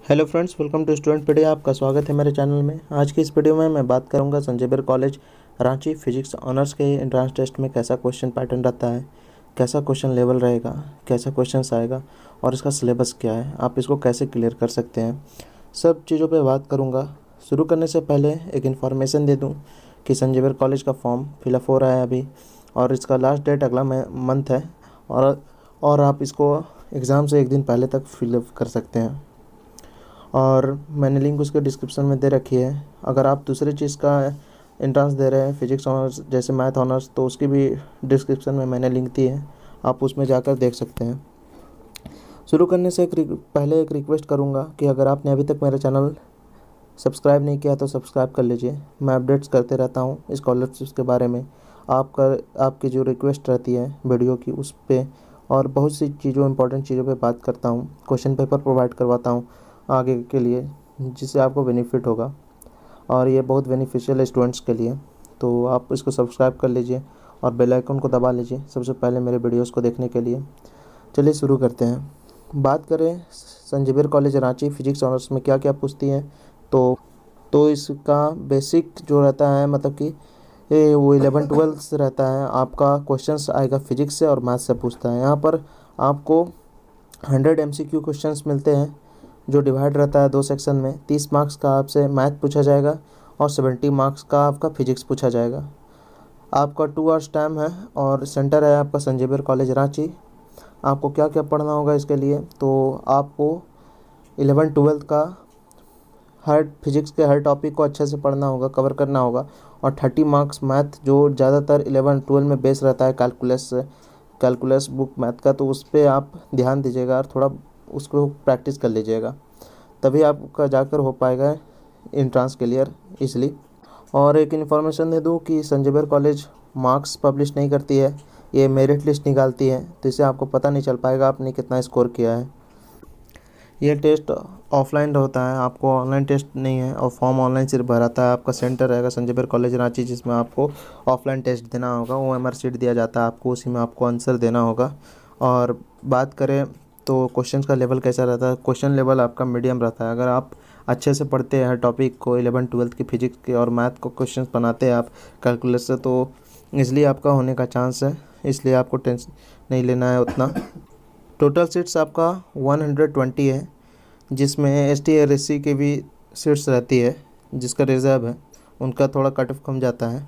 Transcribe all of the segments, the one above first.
Hello friends, welcome to student pedia. आपका स्वागत है मेरे चैनल में। आज की इस वीडियो में मैं बात करूंगा संत Xavier college Ranchi physics honours के एंट्रेंस टेस्ट में कैसा क्वेश्चन पैटर्न रहता है, कैसा क्वेश्चन लेवल रहेगा, कैसा क्वेश्चंस आएगा और इसका सिलेबस क्या है, आप इसको कैसे क्लियर कर सकते हैं, सब चीज़ों पर बात करूँगा। शुरू करने से पहले एक इन्फॉर्मेशन दे दूँ कि संत जेवियर कॉलेज का फॉर्म फिलअप हो रहा है अभी, और इसका लास्ट डेट अगला मंथ है। और आप इसको एग्ज़ाम से एक दिन पहले तक फिलअप कर सकते हैं, और मैंने लिंक उसके डिस्क्रिप्शन में दे रखी है। अगर आप दूसरी चीज़ का एंट्रेंस दे रहे हैं, फिजिक्स ऑनर्स जैसे मैथ ऑनर्स, तो उसकी भी डिस्क्रिप्शन में मैंने लिंक दी है, आप उसमें जाकर देख सकते हैं। शुरू करने से पहले एक रिक्वेस्ट करूँगा कि अगर आपने अभी तक मेरा चैनल सब्सक्राइब नहीं किया तो सब्सक्राइब कर लीजिए। मैं अपडेट्स करते रहता हूँ स्कॉलरशिप्स के बारे में। आपकी जो रिक्वेस्ट रहती है वीडियो की, उस पर और बहुत सी चीज़ों इंपॉर्टेंट चीज़ों पे बात करता हूँ। क्वेश्चन पेपर प्रोवाइड करवाता हूँ आगे के लिए, जिससे आपको बेनिफिट होगा, और ये बहुत बेनिफिशियल है स्टूडेंट्स के लिए। तो आप इसको सब्सक्राइब कर लीजिए और बेल आइकन को दबा लीजिए सबसे पहले मेरे वीडियोस को देखने के लिए। चलिए शुरू करते हैं। बात करें संत Xavier college Ranchi physics honours में क्या क्या पूछती है, तो इसका बेसिक जो रहता है, मतलब कि वो 11-12 रहता है। आपका क्वेश्चंस आएगा फिजिक्स से और मैथ से पूछता है। यहाँ पर आपको 100 MCQ क्वेश्चंस मिलते हैं, जो डिवाइड रहता है 2 सेक्शन में। 30 मार्क्स का आपसे मैथ पूछा जाएगा और 70 मार्क्स का आपका फिजिक्स पूछा जाएगा। आपका 2 आवर्स टाइम है और सेंटर है आपका संत जेवियर कॉलेज रांची। आपको क्या क्या पढ़ना होगा इसके लिए, तो आपको 11-12 का हर फिजिक्स के हर टॉपिक को अच्छे से पढ़ना होगा, कवर करना होगा। और 30 मार्क्स मैथ, जो ज़्यादातर 11-12 में बेस रहता है कैलकुलस बुक मैथ का, तो उस पर आप ध्यान दीजिएगा और थोड़ा उसको प्रैक्टिस कर लीजिएगा, तभी आपका जाकर हो पाएगा एंट्रेंस क्लियर इसलिए। और एक इन्फॉर्मेशन दे दूँ कि संत जेवियर कॉलेज मार्क्स पब्लिश नहीं करती है, ये मेरिट लिस्ट निकालती है, तो इससे आपको पता नहीं चल पाएगा आपने कितना स्कोर किया है। ये टेस्ट ऑफलाइन होता है, आपको ऑनलाइन टेस्ट नहीं है, और फॉर्म ऑनलाइन सिर्फ भराता है। आपका सेंटर रहेगा संत जेवियर कॉलेज रांची, जिसमें आपको ऑफलाइन टेस्ट देना होगा। OMR शीट दिया जाता है आपको, उसी में आपको आंसर देना होगा। और बात करें तो क्वेश्चन का लेवल कैसा रहता है, क्वेश्चन लेवल आपका मीडियम रहता है। अगर आप अच्छे से पढ़ते हैं हर टॉपिक को, 11-12 की फिजिक्स के और मैथ को क्वेश्चन बनाते हैं आप कैलकुलस से, तो इसलिए आपका होने का चांस है, इसलिए आपको टेंशन नहीं लेना है उतना। टोटल सीट्स आपका 120 है, जिसमें ST और SC के भी सीट्स रहती है, जिसका रिज़र्व है उनका थोड़ा कट ऑफ कम जाता है।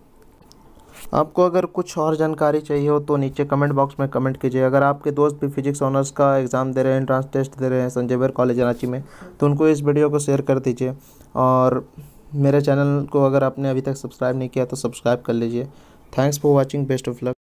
आपको अगर कुछ और जानकारी चाहिए हो तो नीचे कमेंट बॉक्स में कमेंट कीजिए। अगर आपके दोस्त भी फिजिक्स ऑनर्स का एग्ज़ाम दे रहे हैं, एंट्रेंस टेस्ट दे रहे हैं संत जेवियर कॉलेज रांची में, तो उनको इस वीडियो को शेयर कर दीजिए। और मेरे चैनल को अगर आपने अभी तक सब्सक्राइब नहीं किया तो सब्सक्राइब कर लीजिए। Thanks for watching, best of luck.